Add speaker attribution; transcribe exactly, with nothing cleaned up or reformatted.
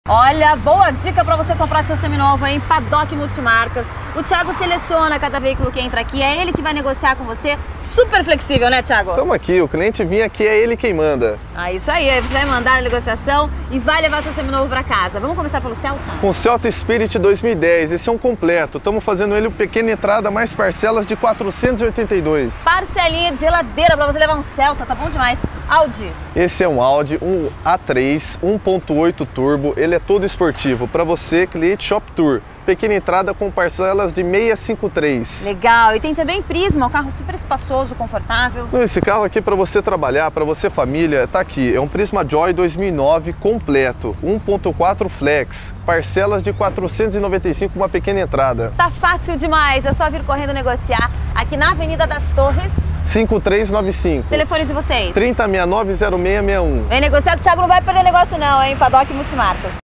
Speaker 1: Olha, boa dica para você comprar seu seminovo em Paddock Multimarcas. O Thiago seleciona cada veículo que entra aqui, é ele que vai negociar com você. Super flexível, né, Thiago?
Speaker 2: Estamos aqui, o cliente vinha aqui, é ele quem manda.
Speaker 1: Ah, isso aí, você vai mandar a negociação e vai levar seu seminovo para casa. Vamos começar pelo Celta?
Speaker 2: Com o Celta Spirit dois mil e dez, esse é um completo. Estamos fazendo ele pequena entrada, mais parcelas de quatrocentos e oitenta e dois.
Speaker 1: Parcelinha de geladeira para você levar um Celta, tá bom demais. Audi.
Speaker 2: Esse é um Audi, um A três, um ponto oito turbo, ele é todo esportivo. Para você, cliente Shop Tour. Pequena entrada com parcelas de seiscentos e cinquenta e três.
Speaker 1: Legal, e tem também Prisma, um carro super espaçoso, confortável.
Speaker 2: Esse carro aqui para você trabalhar, para você família, tá aqui. É um Prisma Joy dois mil e nove completo, um ponto quatro flex, parcelas de quatrocentos e noventa e cinco, uma pequena entrada.
Speaker 1: Tá fácil demais, é só vir correndo negociar aqui na Avenida das Torres.
Speaker 2: cinco três nove cinco.
Speaker 1: Telefone de vocês?
Speaker 2: trinta, sessenta e nove, zero seis seis um.
Speaker 1: Vem negociar que o Thiago não vai perder negócio não, hein? Paddock Multimarcas.